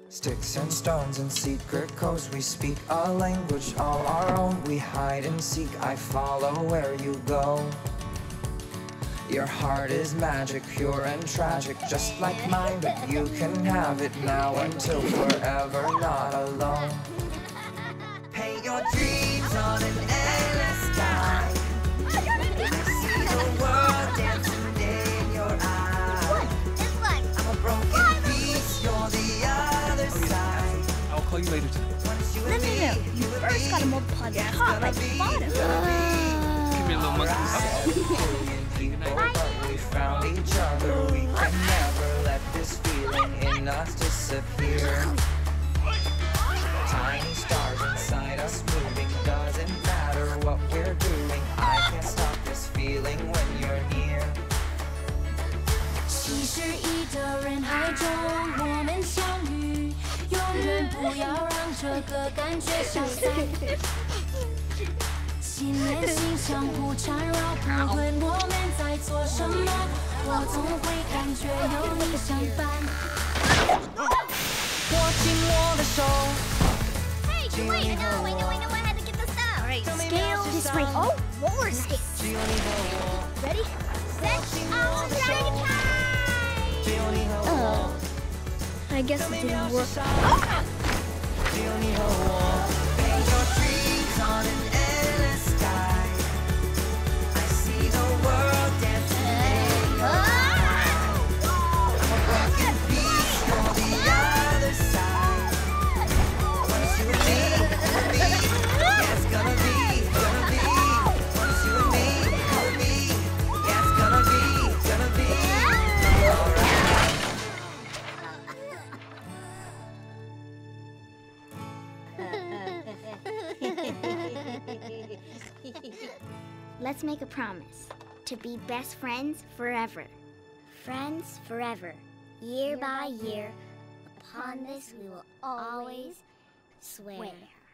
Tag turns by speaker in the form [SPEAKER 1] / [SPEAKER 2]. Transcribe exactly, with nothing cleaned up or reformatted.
[SPEAKER 1] Sticks and stones and secret codes, we speak a language all our own. We hide and seek, I follow where you go. Your heart is magic, pure and tragic, just like mine, but you can have it now until forever, not alone. Paint your dreams on an endless sky. I see the world dancing in your eyes. I'm a broken piece, you're the other side.
[SPEAKER 2] I'll call you later tonight.
[SPEAKER 3] No, no, no. You first gotta multiply the top by the bottom.
[SPEAKER 2] Give me a little monkey.
[SPEAKER 1] But we found each other. We can never let this feeling in us disappear. Tiny stars inside us moving, doesn't matter what we're doing. I can't stop this feeling when you're near.
[SPEAKER 4] 七十亿的人海中，我们相遇，永远不要让这个感觉消散。心连心相互缠绕，不论我们在做什么，我总会感觉有你相伴。
[SPEAKER 1] 握紧我的手。
[SPEAKER 3] Hey, wait, I know, I know, I know how to get this up. All right, scale this way. Oh, roller skates. Ready, set, oh, dragon time! Oh, I guess it didn't work. Oh!
[SPEAKER 1] Paint your dreams on an endless sky. I see the world dancing in your eyes. I'm a broken piece, you're the other side. Once you and me, you and me, yeah, it's gonna be, gonna be. Once you and me, you and me, yeah, it's gonna be, gonna be alright.
[SPEAKER 3] Let's make a promise to be best friends forever. Friends forever. Year by year, upon this we will always swear.